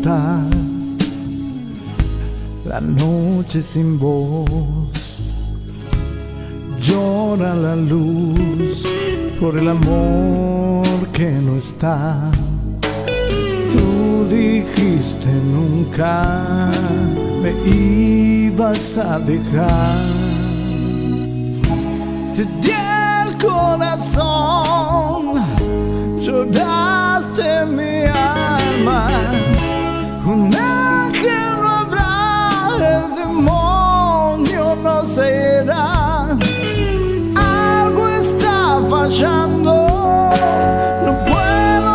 está la noche sin voz, llora la luz por el amor que no está. Tú dijiste nunca me ibas a dejar. Te di el corazón, lloraste mi alma. Un ángel no habrá, el demonio no será. Algo está fallando, no puedo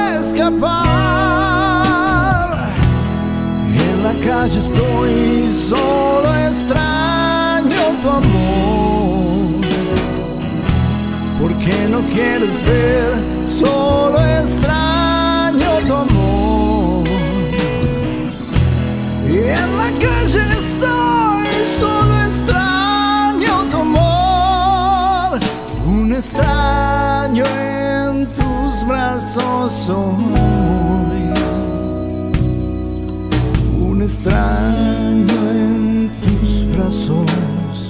escapar. En la calle estoy, solo extraño tu amor. ¿Por qué no quieres ver? Solo extraño tu amor. Y en la calle estoy, solo extraño tu amor. Un extraño en tus brazos soy. Un extraño en tus brazos.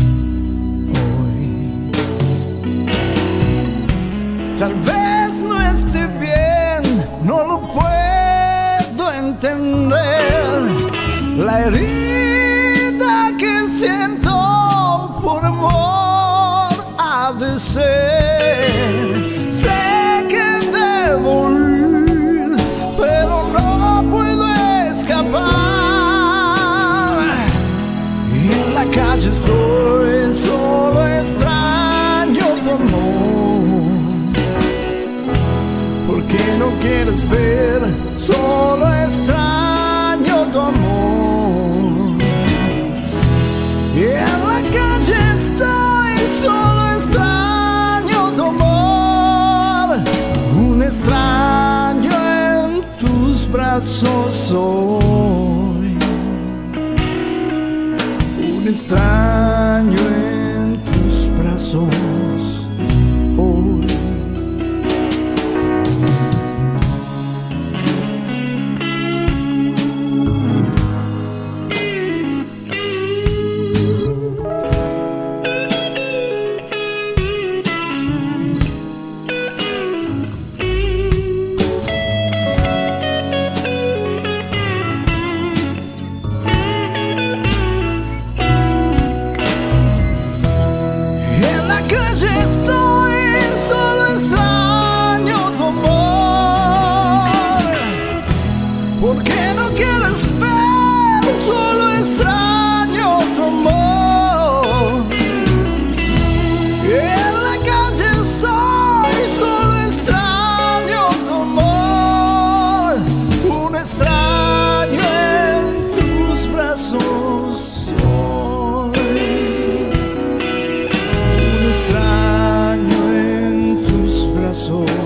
Tal vez no esté bien, no lo puedo entender. La herida que siento por amor ha de ser. Sé que debo ir, pero no puedo escapar. Y en la calle estoy, solo extraño tu amor. ¿Por qué no quieres ver? Solo extraño tu amor. Y en la calle estoy, solo extraño tu amor. Un extraño en tus brazos soy. Un extraño en tus brazos hoy. ¿Por qué no quieres ver? Solo extraño tu amor. Y en la calle estoy, solo extraño tu amor. Un extraño en tus brazos soy. Un extraño en tus brazos.